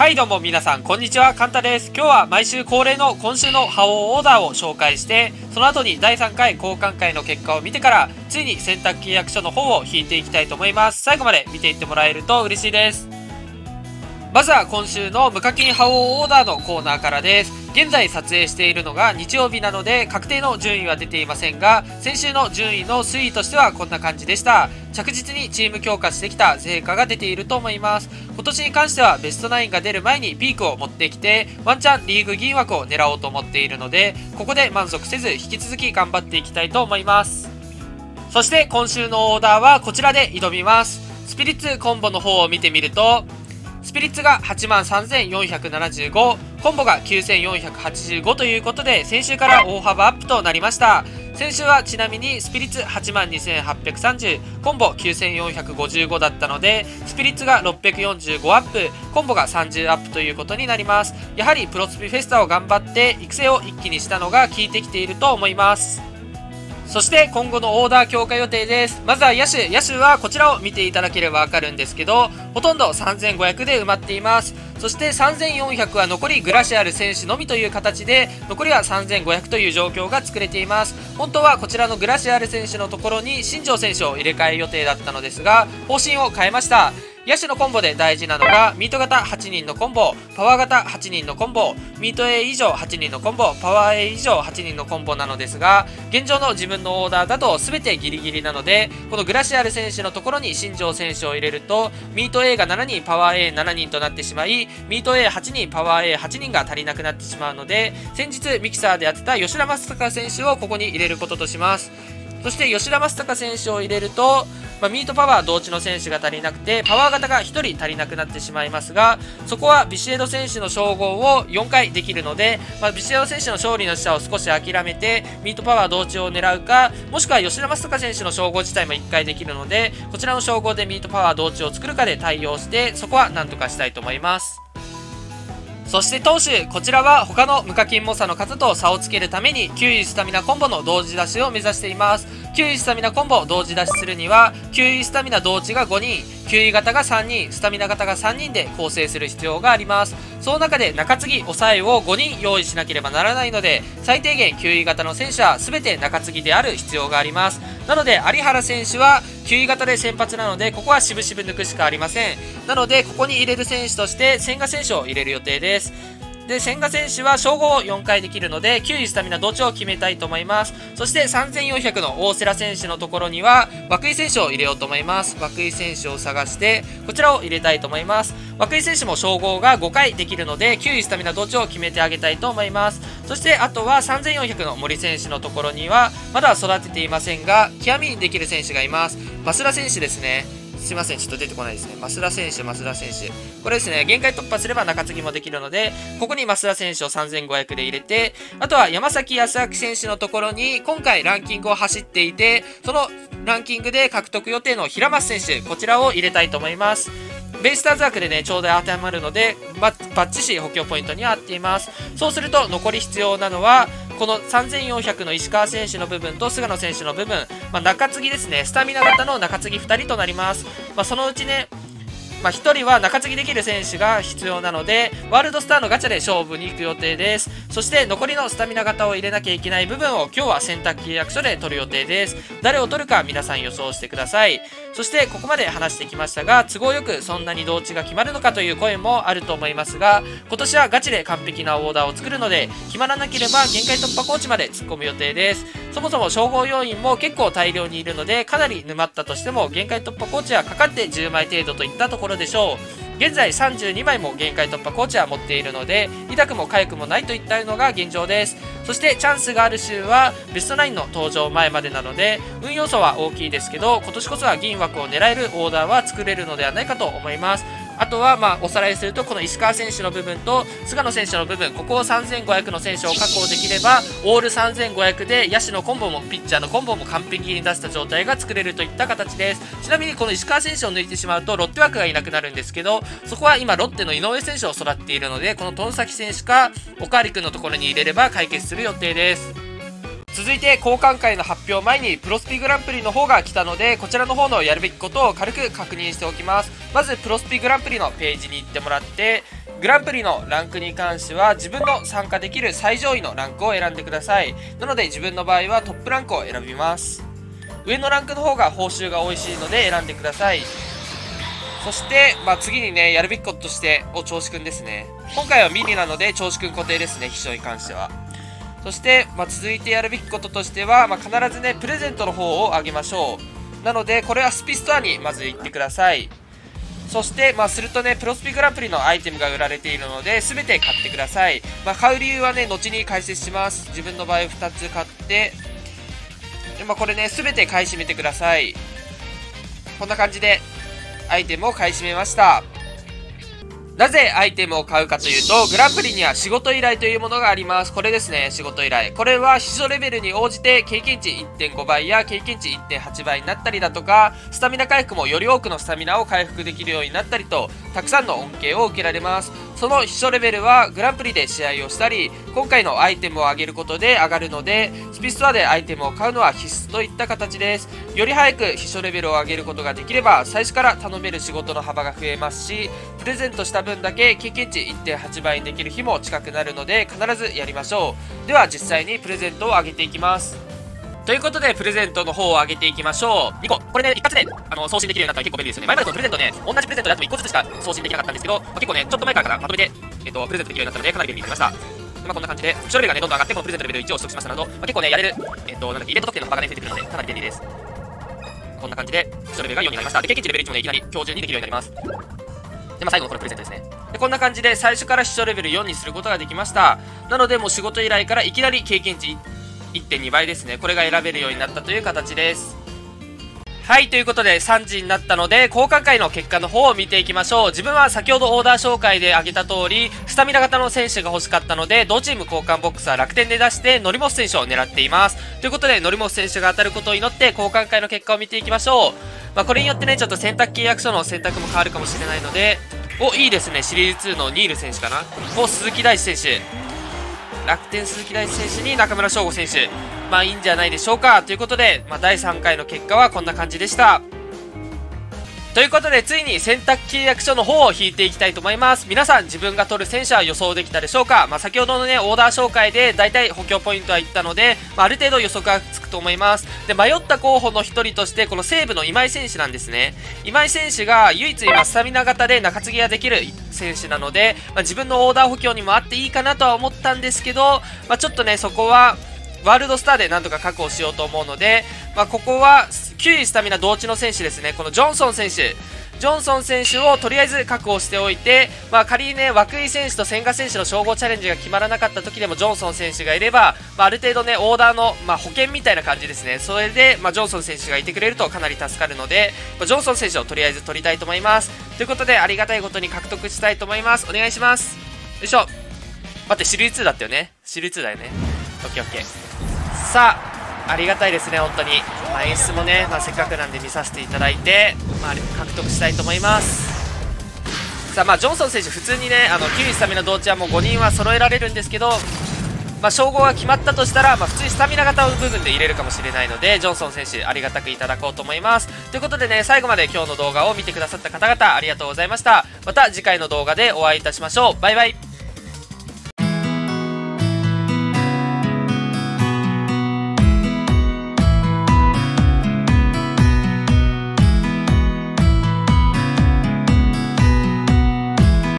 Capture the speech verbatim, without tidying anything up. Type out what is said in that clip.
はいどうも皆さんこんにちは、カンタです。今日は毎週恒例の今週の覇王オーダーを紹介して、その後にだいさんかい交換会の結果を見てからついに選択契約書の方を引いていきたいと思います。最後まで見ていってもらえると嬉しいです。まずは今週の無課金覇王オーダーのコーナーからです。現在撮影しているのが日曜日なので確定の順位は出ていませんが、先週の順位の推移としてはこんな感じでした。着実にチーム強化してきた成果が出ていると思います。今年に関してはベストナインが出る前にピークを持ってきて、ワンチャンリーグ銀枠を狙おうと思っているので、ここで満足せず引き続き頑張っていきたいと思います。そして今週のオーダーはこちらで挑みます。スピリッツコンボの方を見てみると、スピリッツが はちまんさんぜんよんひゃくななじゅうご、コンボがきゅうせんよんひゃくはちじゅうごということで、先週から大幅アップとなりました。先週はちなみにスピリッツ はちまんにせんはっぴゃくさんじゅう、コンボきゅうせんよんひゃくごじゅうごだったので、スピリッツがろっぴゃくよんじゅうごアップ、コンボがさんじゅうアップということになります。やはりプロスピフェスタを頑張って育成を一気にしたのが効いてきていると思います。そして今後のオーダー強化予定です。まずは野手。野手はこちらを見ていただければわかるんですけど、ほとんどさんぜんごひゃくで埋まっています。そしてさんぜんよんひゃくは残りグラシアル選手のみという形で、残りはさんぜんごひゃくという状況が作れています。本当はこちらのグラシアル選手のところに新庄選手を入れ替え予定だったのですが、方針を変えました。野手のコンボで大事なのがミート型はちにんのコンボ、パワー型はちにんのコンボ、ミート A 以上はちにんのコンボ、パワー A 以上はちにんのコンボなのですが、現状の自分のオーダーだと全てギリギリなので、このグラシアル選手のところに新庄選手を入れると、ミート A がしちにん、パワー エーしちにんとなってしまい、ミート エーはちにん、パワー エーはちにんが足りなくなってしまうので、先日ミキサーでやってた吉田正尚選手をここに入れることとします。そして吉田正尚選手を入れると、まあ、ミートパワー同値の選手が足りなくて、パワー型がひとり足りなくなってしまいますが、そこはビシエド選手の称号をよんかいできるので、まあ、ビシエド選手の勝利の下を少し諦めて、ミートパワー同値を狙うか、もしくは吉田正尚選手の称号自体もいっかいできるので、こちらの称号でミートパワー同値を作るかで対応して、そこはなんとかしたいと思います。そして投手、こちらは他の無課金猛者の方と差をつけるためにきゅういスタミナコンボの同時出しを目指しています。きゅういスタミナコンボを同時出しするには、きゅういスタミナ同値がごにん、きゅうい型がさんにん、スタミナ型がさんにんで構成する必要があります。その中で中継ぎ、抑えをごにん用意しなければならないので、最低限きゅうい型の選手は全て中継ぎである必要があります。なので有原選手はきゅうい型で先発なので、ここはしぶしぶ抜くしかありません。なのでここに入れる選手として千賀選手を入れる予定です。で、千賀選手は称号をよんかいできるので、きゅういスタミナ同値を決めたいと思います。そしてさんぜんよんひゃくの大瀬良選手のところには、涌井選手を入れようと思います。涌井選手を探して、こちらを入れたいと思います。涌井選手も称号がごかいできるので、きゅういスタミナ同値を決めてあげたいと思います。そしてあとはさんぜんよんひゃくの森選手のところには、まだ育てていませんが、極みにできる選手がいます。増田選手ですね。すいません、ちょっと出てこないですね。増田選手、増田選手。これですね、限界突破すれば中継ぎもできるので、ここに増田選手をさんぜんごひゃくで入れて、あとは山崎康明選手のところに、今回ランキングを走っていて、そのランキングで獲得予定の平松選手、こちらを入れたいと思います。ベイスターズ枠でね、ちょうど当てはまるので、バッチシ補強ポイントには合っています。そうすると、残り必要なのは、このさんぜんよんひゃくの石川選手の部分と菅野選手の部分、まあ、中継ぎですね、スタミナ型の中継ぎふたりとなります。まあ、そのうちね、まあ、ひとりは中継ぎできる選手が必要なので、ワールドスターのガチャで勝負に行く予定です。そして残りのスタミナ型を入れなきゃいけない部分を今日は選択契約書で取る予定です。誰を取るか皆さん予想してください。そしてここまで話してきましたが、都合よくそんなに同値が決まるのかという声もあると思いますが、今年はガチで完璧なオーダーを作るので、決まらなければ限界突破コーチまで突っ込む予定です。そもそも称号要員も結構大量にいるので、かなり沼ったとしても限界突破コーチはかかってじゅうまい程度といったところでしょう。現在さんじゅうにまいも限界突破コーチは持っているので、痛くも痒くもないといったのが現状です。そしてチャンスがある週はベストナインの登場前までなので、運要素は大きいですけど、今年こそは銀枠を狙えるオーダーは作れるのではないかと思います。あとはまあおさらいすると、この石川選手の部分と菅野選手の部分、ここをさんぜんごひゃくの選手を確保できれば、オールさんぜんごひゃくで野手のコンボもピッチャーのコンボも完璧に出した状態が作れるといった形です。ちなみにこの石川選手を抜いてしまうとロッテ枠がいなくなるんですけど、そこは今ロッテの井上選手を育っているので、この外崎選手かおかわり君のところに入れれば解決する予定です。続いて交換会の発表前にプロスピグランプリの方が来たので、こちらの方のやるべきことを軽く確認しておきます。まずプロスピグランプリのページに行ってもらって、 グランプリのランクに関しては自分の参加できる最上位のランクを選んでください。なので自分の場合はトップランクを選びます。上のランクの方が報酬が美味しいので選んでください。そして、まあ、次にね、やるべきこととして、お、銚子くんですね。今回はミニなので、銚子くん固定ですね、秘書に関しては。そして、まあ、続いてやるべきこととしては、まあ、必ずね、プレゼントの方をあげましょう。なので、これはスピストアにまず行ってください。そして、まあ、するとね、プロスピグランプリのアイテムが売られているので、すべて買ってください。まあ、買う理由はね、後に解説します。自分の場合ふたつ買って、で、まあ、これね、すべて買い占めてください。こんな感じで、アイテムを買い占めました。なぜアイテムを買うかというと、グランプリには仕事依頼というものがあります。これですね、仕事依頼。これは秘書レベルに応じて経験値 いってんご 倍や経験値 いってんはち 倍になったりだとか、スタミナ回復もより多くのスタミナを回復できるようになったりと、たくさんの恩恵を受けられます。その秘書レベルはグランプリで試合をしたり、今回のアイテムを上げることで上がるので、スピストアでアイテムを買うのは必須といった形です。より早く秘書レベルを上げることができれば、最初から頼める仕事の幅が増えますし、プレゼントした分だけ経験値 いってんはち 倍にできる日も近くなるので、必ずやりましょう。では実際にプレゼントを上げていきます。ということで、プレゼントの方を上げていきましょう。にこ。これね、一発で、あの、送信できるようになったら結構便利ですよね。前までのプレゼントね、同じプレゼントであってもいっこずつしか送信できなかったんですけど、まあ、結構ね、ちょっと前からかな、まとめて、えっと、プレゼントできるようになったので、かなり便利になりました。まあ、こんな感じで、書レベルがね、どんどん上がって、このプレゼントレベルいちを取得しましたなど、まあ、結構ね、やれる、えっと、なんだっけ、イベント特典の幅がね、増えてくるので、かなり便利です。こんな感じで、書レベルがよんになりました。で、経験値レベルいちもね、いきなり標準にできるようになります。で、まあ、最後のこのプレゼントですね。で、こんな感じで、最初から秘書レベルよんにすることができました。なので、もう仕事依頼からいきなり経験値 いってんに 倍ですね。これが選べるようになったという形です。はい、ということでさんじになったので、交換会の結果の方を見ていきましょう。自分は先ほどオーダー紹介で挙げた通り、スタミナ型の選手が欲しかったので、同チーム交換ボックスは楽天で出して、ノリモス選手を狙っています。ということで、ノリモス選手が当たることを祈って、交換会の結果を見ていきましょう。まあ、これによってね、ちょっと選択契約書の選択も変わるかもしれないので、お、いいですね。シリーズツーのニール選手かな。お、鈴木大地選手。楽天鈴木大地選手に中村翔吾選手。まあいいんじゃないでしょうか。ということで、まあ、だいさんかいの結果はこんな感じでした。ということで、ついに選択契約書の方を引いていきたいと思います。皆さん、自分が取る選手は予想できたでしょうか。まあ、先ほどのね、オーダー紹介で、だいたい補強ポイントは言ったので、まあ、ある程度予測がつくと思います。で、迷った候補の一人として、この西武の今井選手なんですね。今井選手が唯一今、スタミナ型で中継ぎができる選手なので、まあ、自分のオーダー補強にもあっていいかなとは思ったんですけど、まあ、ちょっとね、そこは、ワールドスターでなんとか確保しようと思うので、まあ、ここは、きゅういスタミナ同値の選手ですね。このジョンソン選手。ジョンソン選手をとりあえず確保しておいて、まあ、仮にね、涌井選手と千賀選手の称号チャレンジが決まらなかった時でもジョンソン選手がいれば、まあ、ある程度ね、オーダーの、まあ、保険みたいな感じですね。それで、まあ、ジョンソン選手がいてくれるとかなり助かるので、まあ、ジョンソン選手をとりあえず取りたいと思います。ということで、ありがたいことに獲得したいと思います。お願いします。よいしょ。待って、シリーズツーだったよね。シリーズツーだよね。オッケーオッケー。さあ、ありがたいですね、本当に。まあ、演出もね、まあ、せっかくなんで見させていただいて、まあ、獲得したいと思います。さあ、まあ、ジョンソン選手、普通にね、あのきゅういスタミナ同値はもうごにんは揃えられるんですけど、まあ、称号が決まったとしたら、まあ、普通にスタミナ型の部分で入れるかもしれないので、ジョンソン選手、ありがたくいただこうと思います。ということでね、最後まで今日の動画を見てくださった方々、ありがとうございました。また次回の動画でお会いいたしましょう。バイバイ。